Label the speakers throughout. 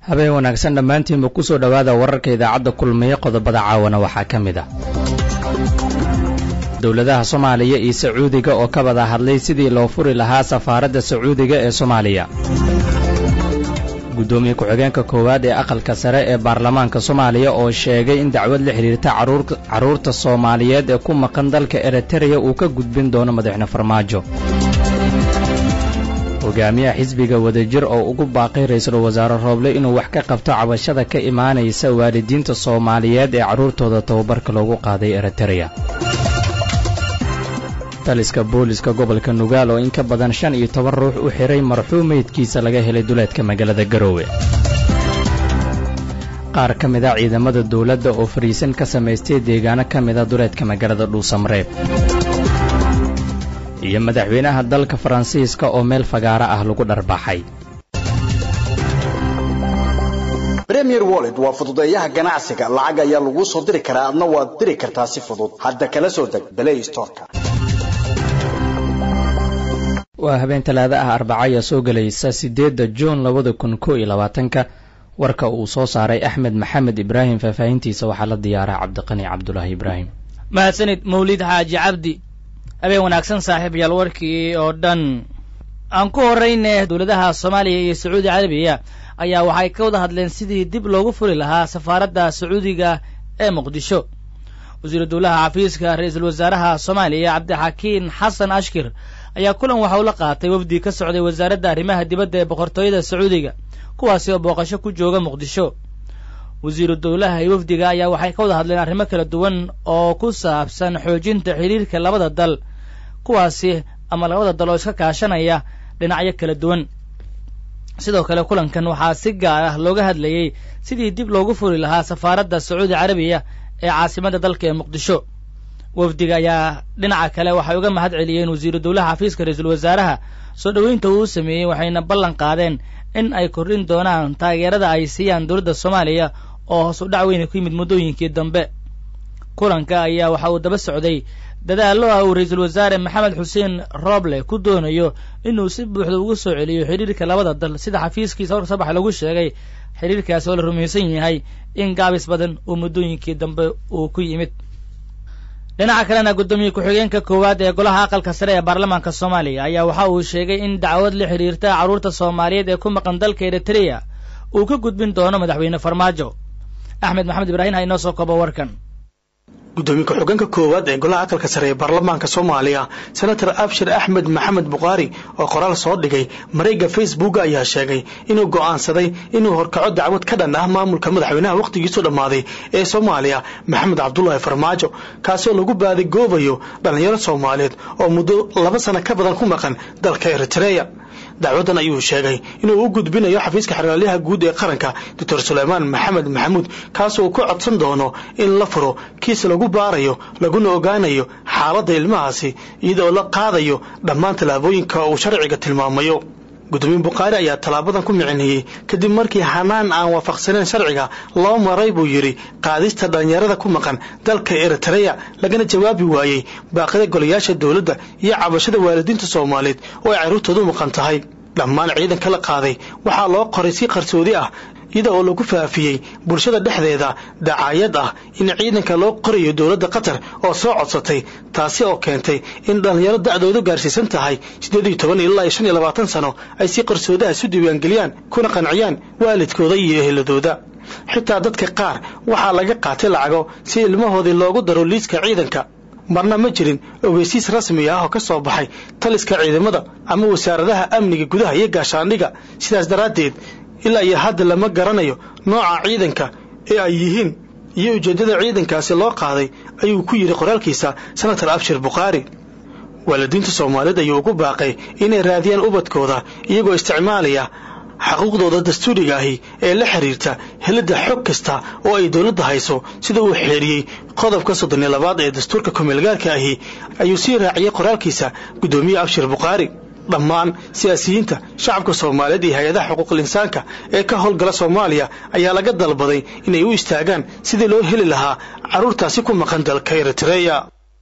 Speaker 1: habeen wanaagsan dhammaantiinba ku soo dhawaada wararka idaacadda kulmiye qodobada caawana waxaa ka mid ah dowladaha Soomaaliya iyo Sacuudiga oo ka wada hadlay sidii loo furi lahaa safaaradda Sacuudiga ee Soomaaliya gudoomiye ku-xigeenka koowaad ee aqalka sare ee baarlamaanka Soomaaliya oo sheegay in dacwad la xiriirta caruurta Soomaaliyeed ee ku maqan dalka Eritrea uu ka gudbin doono madaxweyne Farmaajo hogaamiyaha xisbiga wadajir oo ugu baaqay ra'iisul wasaare Rooble inuu wax ka qabto cabashada ka imaanaysa waalidiinta Soomaaliyeed ee caruurtooda tababarka loogu qaaday Eritrea taliska booliska gobolka Nugaal oo in ka badan 15 ruux u xiray marxuumeedkiisa laga helay duleedka magaalada Garowe qaar ka mid ah ciidamada dawladda oo fariisan ka sameystay deegaano ka mid ah duleedka magaalada Dhuusamreeb iyo madaxweynaha dalka Faransiiska oo meel fagaara ah lagu dharbaxay
Speaker 2: Premier Wallet waa fududeeyaha ganacsiga lacag ayaa lagu soo diri karaa adna waad diri kartaa si fudud hadda kala soo deg Play Store-ka
Speaker 1: waa habeen talaada ah Arbacada soo galaysa 8 June 2021 warka uu soo saaray Axmed Maxamed Ibrahim faafahintiisa waxa la diyaaray Cabdiqani Cabdullaahi Ibrahim
Speaker 3: mahadsanid Mawlid Xaaji Cabdi habeen wanaagsan saaxiibayaal warkii oo dhan aan ku horeynay dawladaha Soomaaliya iyo Sacuudi Carabiya ayaa waxay ka wada hadleen sidii dib loogu furi lahaa safaaradda Sacuudiga ee Muqdisho wasiir dawladaha xafiiska ra'iisul wasaaraha Soomaaliya Cabdixakiin Xasan Ashkir ayaa kulan waxa uu la qaatay wafdi ka socday wasaaradda arrimaha dibadda ee boqortooyada Sacuudiga kuwaasi oo booqasho ku jooga Muqdisho wasiir dawladaha iyo wafdiga ayaa waxay ka wada hadleen arrimo kala duwan oo ku saabsan xoojinta xiriirka labada dal kuwaasi ama labada dal oo iska kaashanaya dhinacyo kala duwan sidoo kale kulankan waxaa si gaar ah looga hadlayay sidii dib loogu furi lahaa safaaradda Sacuudi Carabiya ee caasimadda dalka ee Muqdisho wafdiga ayaa dhinaca kale waxay uga mahad celiyeen wasiir dawladaha xafiiska ra'iisul wasaaraha soo dhaweynta uu sameeyay waxayna ballan qaadeen in ay kordhin doonaan taageerada ay siiyaan dawladda Soomaaliya oo hoos u dhac weyn ku yimid muddooyinkii dambe kulanka ayaa waxa uu daba socday dadaallo uu ra'iisul wasaare Maxamed Xuseen Rooble ku doonayo inuu si buuxda ugu soo celiyo xiriirka labada dal sida xafiiskiisa warka sabax lagu sheegay xiriirkaas oo la rumaysan yahay in gaabis badan uu muddooyinkii dambe uu ku yimid dhinaca kalena gudoomiye ku-xigeenka koowaad ee golaha aqalka sare ee baarlamaanka Soomaaliya ayaa waxa uu sheegay in dacwad la xiriirta caruurta Soomaaliyeed ee ku maqan dalka Eritrea uu ka gudbin doono madaxweyne Farmaajo Axmed Maxamed Ibrahim ay noo soo koobo warkan
Speaker 4: gudoomiye ku-xigeenka koowaad ee golaha aqalka sare ee baarlamaanka Soomaaliya Senator Abshir Ahmed Maxamed Buqaari oo qoraal soo dhigay mareega Facebook ayaa sheegay inuu go'aansaday inuu horkaco dacwad ka dhan ah maamulka madaxweynaha waqtigiisu dhamaaday ee Soomaaliya Maxamed Cabdullaahi Farmaajo kaasoo lagu baaday goobayo dhalinyaro Soomaaliyeed oo muddo 2 sano ka badan ku maqan dalka Eritrea dacwadan ayuu sheegay inuu u gudbinayo xafiiska xiriirlaha guud ee qaranka Dr. Suleymaan Maxamed Maxamuud kaasoo ku codsan doono in la furo kiis lagu baarayo laguna ogaanayo xaaladda ilmahaasi iyadoo la qaadayo dhammaan talaabooyinka uu sharciga tilmaamayo gudoomiye Buqaari ayaa talaabadan ku micinayay kadib markii hanaan aan waafaqsaneyn sharciga loo maray buu yiri qaadista dhalinyarada ku maqan dalka Eritrea lagana jawaabi waayay baaqida golayaasha dawladda iyo cabashada waalidiinta Soomaaliyeed oo ay caruurtoodu maqan tahay dhammaan ciidanka la qaaday waxaa loo qoray si qarsoodi ah iyadoo lagu faafiyay bulshada dhexdeeda dacaayad ah in ciidanka loo qorayo dawladda Qatar oo soo codsatay taasi oo keentay in dhalinyaro da'doodu gaarsiisan tahay 18 ilaa 25 sano ay si qarsoodi ah isu diiwaangeliyaan kuna qanciyaan waalidkooda iyo eheladooda xitaa dadka qaar waxaa laga qaatay lacago si ilmahoodii loogu daro liiska ciidanka marna ma jirin ogeysiis rasmi ah oo ka soo baxay taliska ciidamada ama wasaaradaha amniga gudaha iyo gaashaandhiga sidaas daraadeed ilaa iyo hadda lama garanayo nooca ciidanka ee ay yihiin iyo ujeedada ciidankaasi loo qaaday ayuu ku yiri qoraalkiisa Senator Abshir Buqaari waalidiinta Soomaaliyeed ayuu ugu baaqay inay raadiyaan ubadkooda iyagoo isticmaalaya xuquuqdooda dastuuriga ah ee la xiriirta helida xog kasta oo ay dawladda hayso sida uu xeeriyay qodobka 32 ee dastuurka kumeelgaarka ah ayuu si raaciyay qoraalkiisa gudoomiye Abshir Buqaari dhammaan siyaasiyiinta shacabka Soomaaliyeed iyo hay'adaha xuquuqul insaanka ee ka howlgala Soomaaliya ayaa laga dalbaday inay u istaagaan sidii loo heli lahaa caruurtaasi ku maqan dalka Eritrea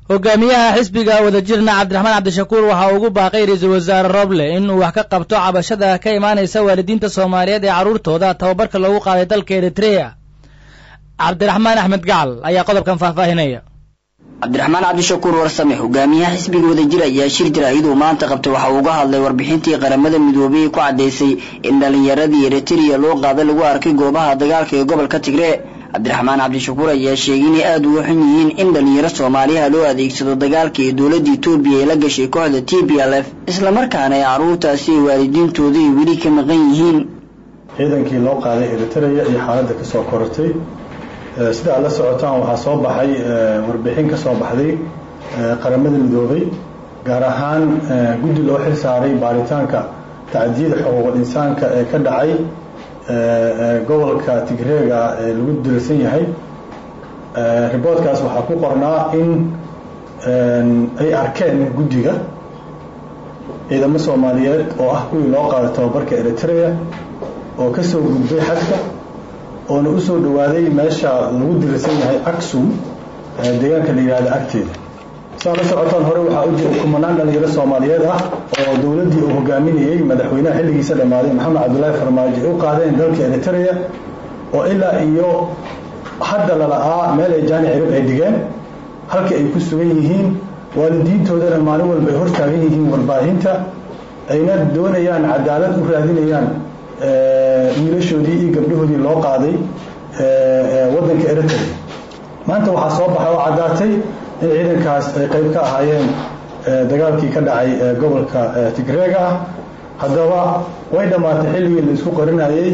Speaker 3: hogaamiyaha xisbiga wadajirna cabdiraxmaan cabdishakuur waxa uu ugu baaqay ra-iisul wasaare Roble inuu wax ka qabto cabashada ka imaanaysa waalidiinta Soomaaliyeed ee carruurtooda tababarka loogu qaaday dalka Eritrea. cabdiraxmaan axmed gacal ayaa qodobkan faahfaahinaya.
Speaker 5: cabdiraxmaan cabdishakuur warsame hogaamiyaha xisbiga wadajir ayaa shir jaraa'id uu maanta qabtay waxa uu uga hadlay warbixintii qaramada midoobay ku cadeysay in dhalinyaradii Eritrea loo qaaday lagu arkay goobaha dagaalka ee gobolka Tigray. cabdiraxmaan cabdishakuur ayaa sheegay in aad ugu xun yihiin in dhalinyaro Soomaaliya loo adeegsado dagaalka ee dawladda Itoobiya ee la gashay kooxda TPLF isla markaana ay carruurtaasi waalidiintooda weli ka maqan yihiin.
Speaker 6: ciidankii loo qaaday Eritrea iyo xaaladda ka soo kortay sida la socotaan waxaa soo baxay warbixin ka soo baxday qaramada midoobay gaar ahaan guddi loo xil saaray baaritaanka tacdiyada xuquuqul insaanka ee ka dhacay gobolka Tigreega ee lagu dirsan yahay. riboodkaas waxaa ku qornaa in ay arkeen guddiga ciidamo Soomaaliyeed oo ah kuwii loo qaaday tababarka Eritrea oo ka soo gudbay xadka oo u soo dhawaaday meesha lagu dirsan yahay Aksum deegaanka la yiraahdo agteeda. sida la socotaan hore waxaa u jiray kumanaan dhalinyaro Soomaaliyeed ah oo dawladdii uu hogaaminayay madaxweynaha xilligiisa dhamaaday Maxamed Cabdullaahi Farmaajo u qaadeen dalka Eritrea oo ilaa iyo hadda la la'aa meel ay jaani cirib ay digeen halka ay ku sugan yihiin waalidiintoodana maalin walba ay hortaagan yihiin warbaahinta ayna doonayaan cadaalad u raadinayaan wiilashoodii iyo gabdhahoodii loo qaaday waddanka Eritrea. maanta waxaa soo baxay oo cadaatay in ciidankaas ay qayb ka ahaayeen dagaalkii ka dhacay gobolka Tigreega ah. haddaba way dhamaatay xilligii la isku qarinayay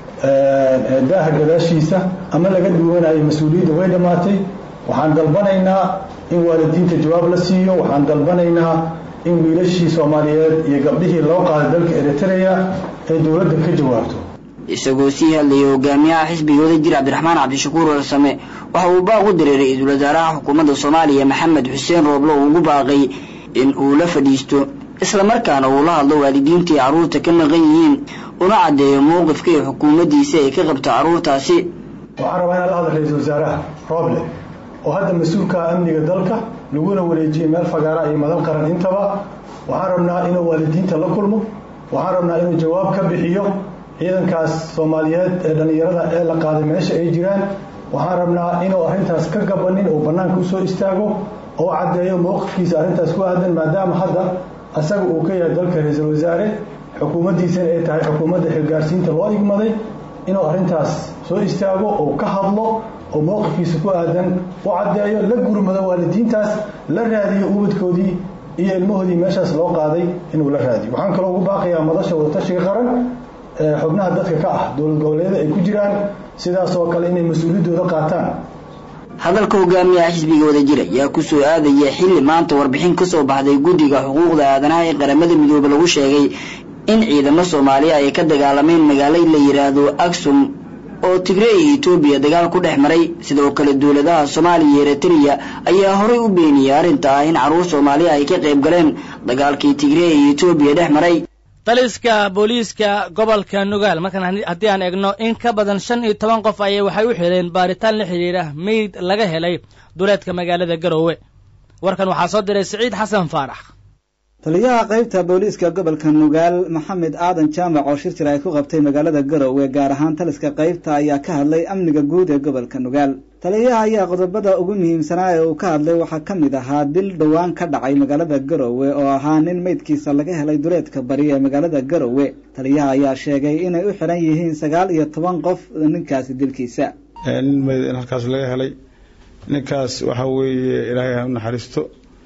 Speaker 6: daaha gadaashiisa ama laga duwanayay mas-uuliyadda way dhamaatay. waxaan dalbanaynaa in waalidiinta jawaab la siiyo. waxaan dalbanaynaa in wiilashii Soomaaliyeed iyo gabdhihii loo qaaday dalka Eritrea ay dawladda ka jawaabto.
Speaker 5: isagoo sii hadlayay hogaamiyaha xisbiga wadajir cabdiraxmaan cabdishakuur warsame waxa uu baaq u diray ra-iisul wasaaraha xukuumadda Soomaaliya Maxamed Xuseen Roble oo ugu baaqay in uu la fadhiisto isla markaana uu la hadlo waalidiintii carruurta ka maqan yihiin una cadeeyo mowqifka ay xukuumaddiisa ay ka qabto carruurtaasi.
Speaker 6: waxaan rabaa inaan la hadlo ra-iisul wasaaraha Roble oo hadda mas-uulka amniga dalka laguna wareejiyay meel fagaara iyo madal qaran intaba. waxaan rabnaa inuu waalidiinta la kulmo. waxaan rabnaa inuu jawaab ka bixiyo ciidankaas Soomaaliyeed ee dhalinyarada ee la qaaday meesha ay jiraan. waxaan rabnaa inuu arrintaas ka gabanin oo banaanka u soo istaago oo cadeeyo mowqifkiisa arrintaas ku aadan maadaama hadda asaga uu ka yahay dalka ra-iisul wasaare xukuumaddiisana ay tahay xukuumadda xilgaarsiinta loo igmaday inuu arrintaas soo istaago oo ka hadlo oo mowqifkiisa ku aadan u cadeeyo la gurmado waalidiintaas la raadiyo ubadkoodii iyo ilmahoodii meeshaas loo qaaday inuu la raadiyo. waxaan kaloo ugu baaqayaa madasha wadatashiga qaran xubnaha dadka ka ah dowlad goboleedyada ay ku jiraan sidaas oo kale inay mas-uuliyaddooda qaataan.
Speaker 5: hadalka hogaamiyaha xisbiga wadajir ayaa ku soo aadaya xilli maanta warbixin ka soo baxday guddiga xuquuqda aadanaha ee qaramada midoobay lagu sheegay in ciidamo Soomaaliya ay ka dagaalameen magaalada la yiraahdo Aksum oo Tigray iyo Itoobiya dagaal ku dhex maray. sidoo kale dawladaha Soomaaliya iyo Eritrea ayaa horey u beeniyay arrinta in carruur Soomaaliya ay ka qayb galeen dagaalkii Tigray iyo Itoobiya dhex maray.
Speaker 3: taliska booliiska gobolka Nugaal markaan haddii aan eegno in ka badan 15 qof ayay waxay u xireen baaritaan la xiriira meyd laga helay duleedka magaalada Garowe. warkan waxaa soo diray Saciid Xasan Faarax.
Speaker 7: taliyaha qaybta booliiska gobolka Nugaal Maxamed Aadan Jaamac oo shir ay ku qabtay magaalada Garowe gaar ahaan taliska qaybta ayaa ka hadlay amniga guud ee gobolka Nugaal. taliyaha ayaa qodobada ugu muhiimsanaa ee uu ka hadlay waxaa ka mid ahaa dil dhawaan ka dhacay magaalada Garowe oo ahaa nin meydkiisa laga helay duleedka bari ee magaalada Garowe. taliyaha ayaa sheegay inay u xiran yihiin 19 qof ninkaasi dilkiisa.
Speaker 8: nin meyd in halkaas laga helay ninkaas waxa weeye Ilaahay ha u naxariisto.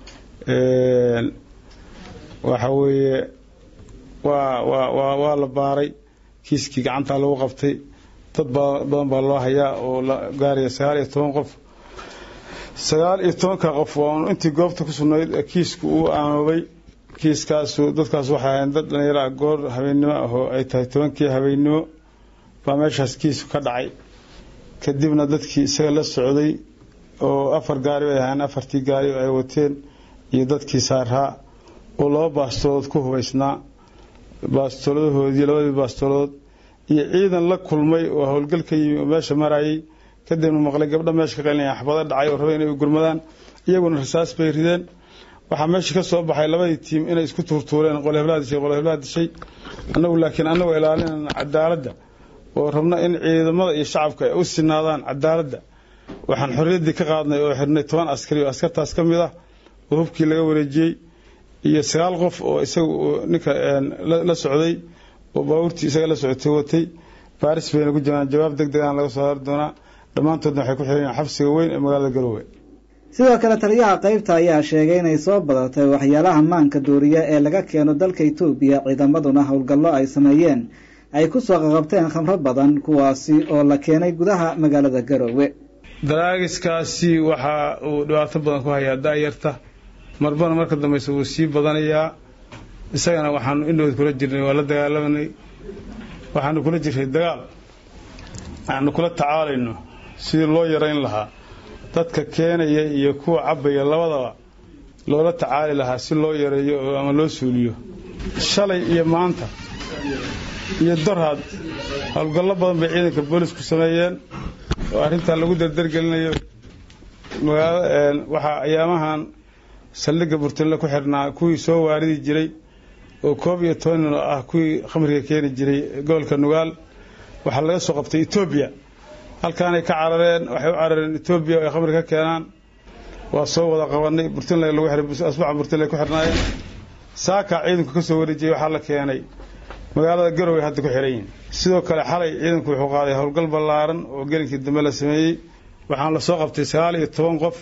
Speaker 8: waxa weeye waa la baaray kiiskii gacanta lagu qabtay dad badan baa loo hayaa oo la gaaraya 19 qof. 19 qof oo intii goobta ku sugnayd kiisku uu aanoobay. kiiskaas dadkaas waxa ay dad dhalinyaro goor habeenimo ah oo ay tahay 10kii habeenimo baa meeshaas kiisku ka dhacay. kadibna dadkii isaga la socday oo 4 gaari ay ahaan 4tii gaari ay wateen iyo dadkii saaraa oo loo baastood ku hubaysnaa baastoodahoodii labadii baastood iyo ciidan la kulmay oo howlgalka meesha marayay kadibna maqlay gabdha meesha ka qalinaya xabada dhacay oo rabay inay u gurmadaan iyaguna rasaas bay rideen waxaa meesha ka soo baxay labadii tiim inay isku tuurtuureen qole heblaha dishay annagu laakiin annagoo ilaalinayna cadaaladda oo rabna in ciidamada iyo shacabka ay u sinaadaan cadaaladda waxaan xorriyaddii ka qaadnay oo xirnay 10 askari oo askartaas ka mid ah oo hubkii laga wareejiyey iyo 9 qof oo isagu ninka la socday oo baabuurtii isaga la socotay watay baaris bayna ku jiraan jawaab degdeg ah laga soo saari doonaa dhammaantoodna waxay ku xiran yihiin xabsiga weyn ee magaalada Garowe
Speaker 7: sidoo kale taliyaha qaybta ayaa sheegay inay soo badatay waxyaalaha maanka dooriya ee laga keeno dalka Itoobiya ciidamaduna howlgallo ay sameeyeen ay ku soo qabteen khamro badan kuwaasi oo la keenay gudaha magaalada Garowe
Speaker 8: daraagiskaasi waxa uu dhibaato badan ku hayaa daayarta marbana marka dambe uu sii badanayaa isagana waxaan indhood kula jirnay waa la dagaalamanay waxaan kula jiray dagaal aan kula tacaalayno sidii loo yareyn lahaa dadka keenaya iyo kuwa cabaya labadaba loola tacaali lahaa si loo yareeyo ama loo suuliyo shalay iyo maanta iyo daraad howlgallo badan bay ciidanka boolisku sameeyeen oo arrintan lagu dardargelinayo magaalada waxa ayaamahan saldhigga Burtile ku xirnaa kuwii soo waaridi jiray oo 12 ah kuwii khamriga keeni jiray gobolka Nugaal waxa laga soo qabtay Itoobiya halkaan ay ka carareen waxay u carareen Itoobiya oo khamriga ka keenaan waa soo wada qabanay Burtile lagu xiray asbax Burtile ku xirnaayeen saaka ciidanku ka soo wareejiyay waxa la keenay magaalada Garowe hadda ku xiran sidoo kale xalay ciidanku wuxuu qaaday howlgal ballaaran oo gelinkii dambe la sameeyay waxaan la soo qabtay 19 qof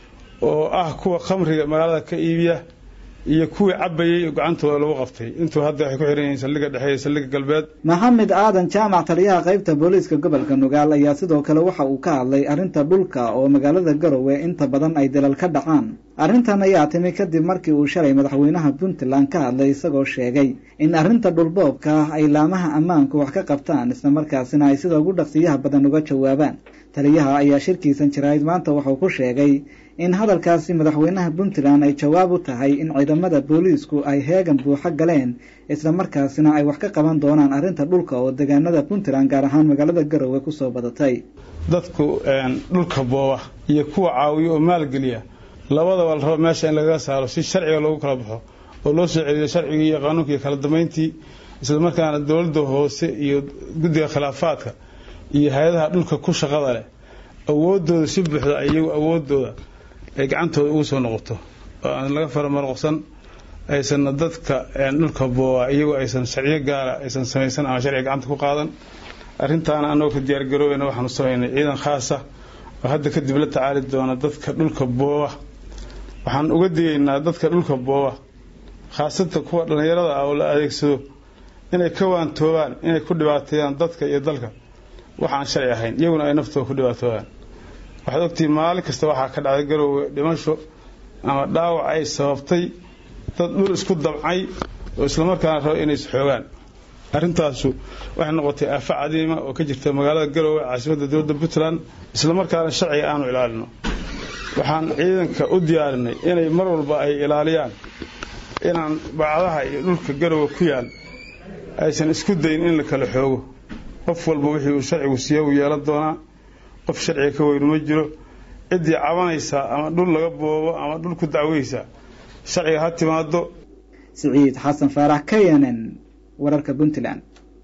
Speaker 8: oo ah kuwa khamriga magaalada ka iibiya iyo kuwii cabayay gacantooda lagu qabtay intuu hadda waxay ku xiran yihiin saldhigga dhexe ee saldhigga galbeed
Speaker 7: Maxamed Aadan Jaamac taliyaha qaybta booliska gobolka Nugaal ayaa sidoo kale waxa uu ka hadlay arrinta dhulka oo magaalada Garowe inta badan ay dalal ka dhacaan arrintan ayaa timi kadib markii uu shalay madaxweynaha Puntland ka hadlay isagoo sheegay in arrinta dhulboobka ay laamaha ammaanku wax ka qabtaan isla markaasina ay sida ugu dhaqsiyaha badan uga jawaabaan taliyaha ayaa shirkiisan jirayd maanta wuxuu ku sheegay in hadalkaasi madaxweynaha Puntland ay jawaab u tahay in ciidamada boolisku ay heegan buuxa galeen isla markaasina ay wax ka qaban doonaan arrinta dhulka oo deegaanada Puntland gaar ahaan magaalada Garowe ku soo badatay
Speaker 8: dadku dhulka booba iyo kuwa caawiyo oo maalgeliya labadaba la rabo meesha in laga saaro si sharciga loogu kala baxo oo loo soo celiyo sharciga iyo qaanuunka kala dambeyntii isla markaana dawladda hoose iyo guddiga khilaafaadka iyo hay'adaha dhulka ku shaqada leh awoodooda si buuxda ayagu awoodooda ay gacantooda ugu soo noqoto oo aan laga faramarqsan aysan dadka dhulka booba iyagu aysan sharciyo gaar ah aysan samaysan ama sharci gacanta ku qaadan arrintaana anoo ka diyaar garoobeyna waxaanu sameynay ciidan khaas ah oo hadda kadib la tacaali doona dadka dhulka booba waxaan uga digaynaa dadka dhulka booba khaasatan kuwa dhalinyarada ah oo la adeegsado inay ka waantoobaan inay ku dhibaateeyaan dadka iyo dalka waxaan sharci ahayn iyaguna ay naftooda ku dhibaatoobaan waxaad ogtiin maalin kasta waxaa ka dhacday Garowe dhimasho ama dhaawac ay sababtay dad dhul isku dabcay oo isla markaana rabo inay isxoogaan arrintaasu waxay noqotay aafa cadiima oo ka jirta magaalada Garowe caasimadda dowladda Puntland isla markaana sharci aanu ilaalino waxaan ciidanka u diyaarinay inay mar walba ay ilaaliyaan inaan bacdaha iyo dhulka Garowe ku yaal aysan isku dayin in la kala xoogo qof walba wixii uu sharcigu siiyo uu yeelan doonaa qof sharci ka weyn ma jiro cidii cabanaysa ama dhul laga boobo ama dhul ku dacweysa sharciga ha timaado
Speaker 7: Saciid Xasan Faarax KNN wararka Puntland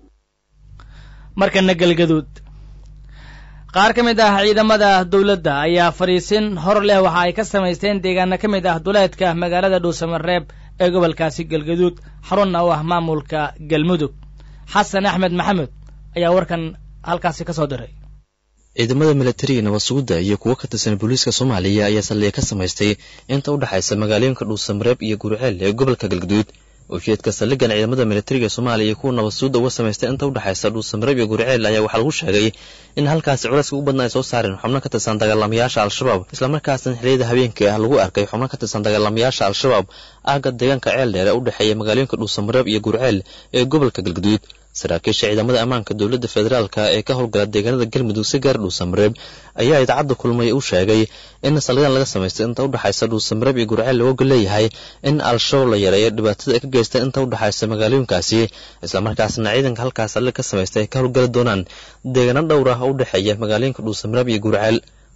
Speaker 3: markana galgaduud qaar ka mid ah ciidamada dawladda ayaa fariisin hor leh waxa ay ka samaysteen deegaano ka mid ah duleedka magaalada Dhuusamareeb ee gobolkaasi galgaduud xarunna u ah maamulka Galmudug Xasan Axmed Maxamed ayaa warkan halkaasi ka soo diray
Speaker 9: ciidamada militariga nabadsuguda iyo kuwa ka tirsan booliiska Soomaaliya ayaa saldhig ka samaystay inta u dhaxaysa magaalooyinka Dhuusamareeb iyo Gurceel ee gobolka Galgaduud ujeedka saldhigan ciidamada militariga Soomaaliya iyo kuwa nabadsuguda uga samaystay inta u dhaxaysa Dhuusamareeb iyo Gurceel ayaa waxa lagu sheegay in halkaasi culayska ugu badnaa ay soo saareen xubno ka tirsan dagaalamayaasha Al-Shabaab isla markaasna xilliyada habeenkii ah lagu arkay xubno ka tirsan dagaalamayaasha Al-Shabaab aaga deegaanka Ceel Dheer ee u dhaxeeya magaalooyinka Dhuusamareeb iyo Gurceel ee gobolka Galgaduud saraakiisha ciidamada ammaanka dawladda federaalka ee ka howlgala deegaanada Galmudug si gaar Dhuusamareeb ayaa idaacadda kulmay u sheegay in saldhigan laga samaystay inta u dhaxaysa Dhuusamareeb iyo Gurceel looga leeyahay in Al-Shabaab la yareeyo dhibaatada ay ka geystaan inta u dhaxaysa magaalooyinkaasi isla markaasna ciidanka halkaas saldhig ka samaystay ka howlgala doonaan deegaano dhowr ah oo u dhaxeeya magaalooyinka Dhuusamareeb iyo Gurceel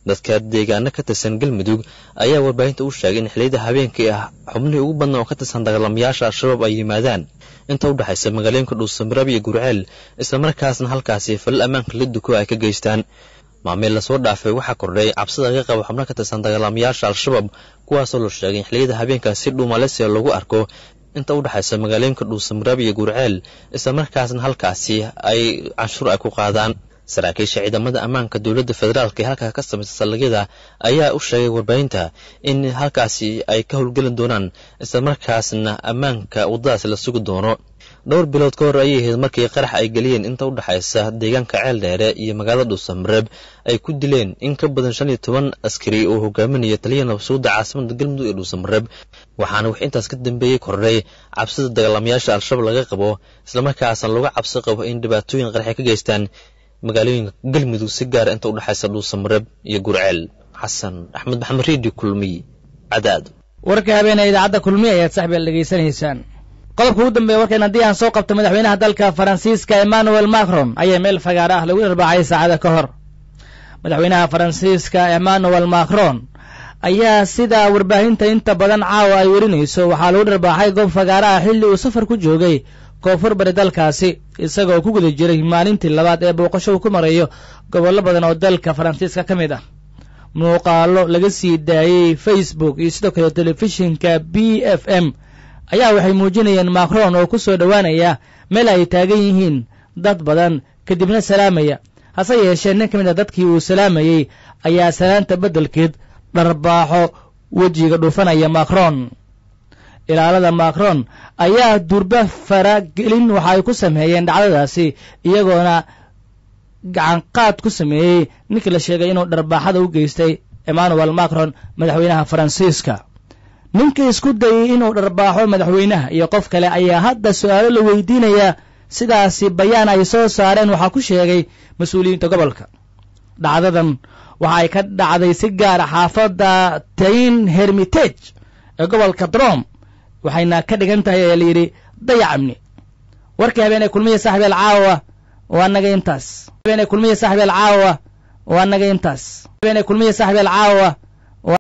Speaker 9: dadka deegaano ka tirsan galmudug ayaa warbaahinta u sheegay in xilliyada habeenkii ah xubnihii ugu badnaa oo ka tirsan dagaalamayaasha al-shabaab ay yimaadaan inta u dhexaysa magaalooyinka dhuusamareeb iyo gurceel islamarkaasna halkaasi falal ammaanka la duko ay ka geystaan maameel lasoo dhaafay waxaa kordhay cabsida laga qabo xubno ka tirsan dagaalamayaasha al-shabaab kuwaasoo la sheegay in xilliyada habeenkaas si dhuumaleysiga lagu arko inta u dhexaysa magaalooyinka dhuusamareeb iyo gurceel islamarkaasna halkaasi ay canshuur ay ku qaadaan saraakiisha ciidamada ammaanka dowladda federaalka ee halkaa ka samaysa saldhigyada ayaa u sheegay warbaahinta in halkaasi ay ka howlgelin doonaan islamarkaasna ammaanka waddadaas la sugi doono dhowr bilood ka hor ayay ahayd markii qarax ay geliyeen inta u dhexaysa deegaanka ceel dheere iyo magaalada dhuusamareeb ay ku dileen in ka badan 15 askari oo hogaaminaya taliya nabadsuuda caasimada galmudug ee dhuusamareeb waxaana wax intaas ka dambeeyey kordhay cabsida dagaalamayaasha al-shabaab laga qabo islamarkaasna laga cabsi qabo in dhibaatooyin qarax ay ka geystaan magaalooyinka galmudug si gaara inta u dhexaysa dhuusamareeb iyo gurceel xasan axmed maxamed riidi kulmiy cadaad
Speaker 3: warka habeenay idaacadda kulmiye ayaad saxbiga dhegaysanaysaan qodobka ugu dambeeya warkan haddii aan soo qabto madaxweynaha dalka faransiiska emmanuel macron ayaa meel fagaara ah lagu dharbaaxay saacada ka hor madaxweynaha faransiiska emmanuel macron ayaa sida warbaahinta inta badan caawa ay warinayso waxaa lagu dharbaaxay goob fagaara ah xilli uu safar ku joogay koonfur bari dalkaasi isagoo ku guda jiray maalintii labaad ee booqasho uu ku marayo gobollo badan oo dalka faransiiska ka mid ah muuqaalo laga sii daayey facebook iyo sidoo kale telefishinka b f m ayaa waxay muujinayeen macron oo ku soo dhowaanaya meel ay taagan yihiin dad badan kadibna salaamaya hase yeeshee nin ka mid a dadkii uu salaamayey ayaa salaanta beddelkeed dharbaaxo wejiga dhuufanaya macron ilaalada macron ayaa durba faragelin waxa ay ku sameeyeen dhacdadaasi iyagoona gacanqaad ku sameeyey ninkii la sheegay inuu dharbaaxada u geystay emmanuel macron madaxweynaha faransiiska ninkii isku dayey inuu dharbaaxo madaxweynaha iyo qof kale ayaa hadda su-aalo la weydiinayaa sidaasi bayaan ay soo saareen waxaa ku sheegay mas-uuliyiinta gobolka dhacdadan waxa ay ka dhacday si gaara xaafadda tain hermitage ee gobolka drom waxayna ka dhigan tahay ayaa layidhi dayac amni warkii habeenay kulmiya saaxiibeel caawa waa naga intaas habeenay kulmiya saaxiibeel caawa waa naga intaas habeenay kulmiya saaxiibeel caawa